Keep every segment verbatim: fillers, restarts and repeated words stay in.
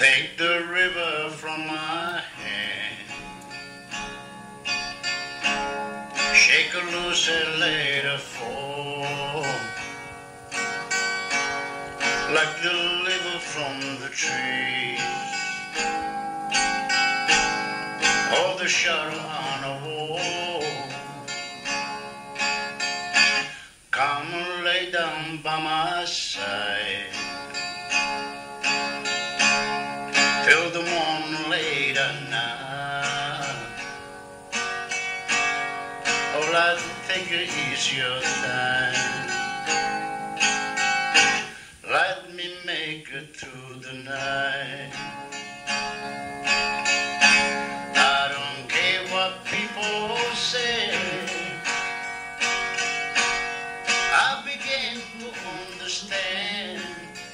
Take the river from my hand, shake her loose and let her fall, like the liver from the trees, or the shadow on a wall. Come and lay down by my side till the morning late at night. All I think is your time. Let me make it through the night. I don't care what people say, I begin to understand.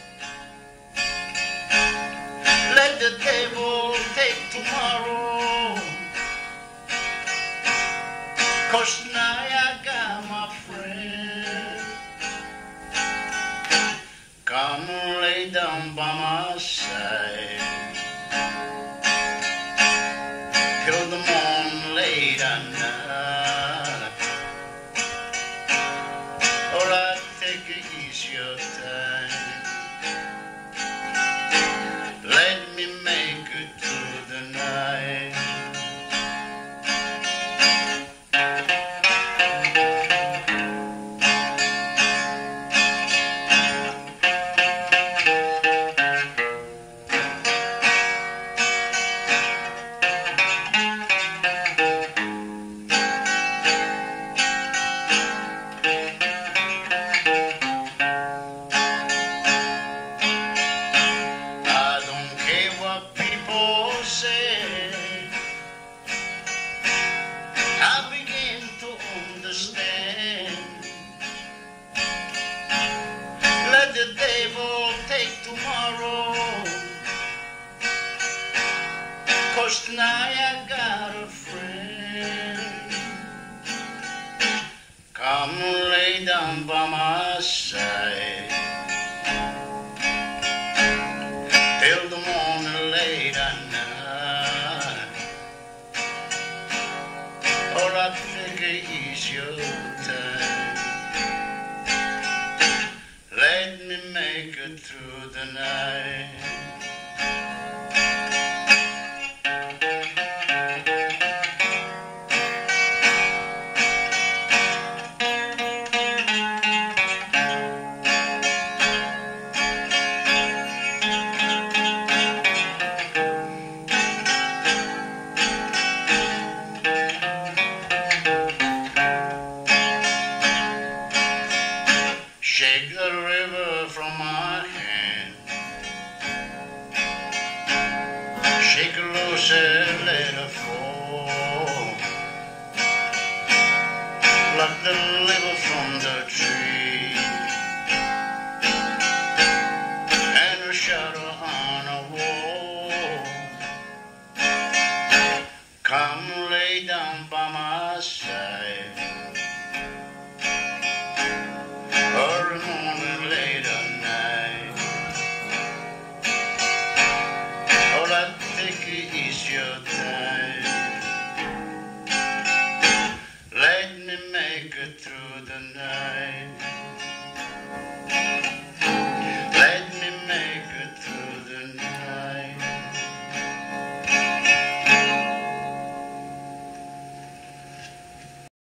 Let the devil take tomorrow, 'cause now I got my friend. Come and lay down by my side till the morning late at night. All I take is your time. Let me make it through the night. I begin to understand. Let the devil take tomorrow, 'cause tonight I got a friend. Come and lay down by my side till the morning late at night. All I think is your time. Let me make it through the night. Shake the river from my hand, shake her loose and let her fall, like the liver from the tree.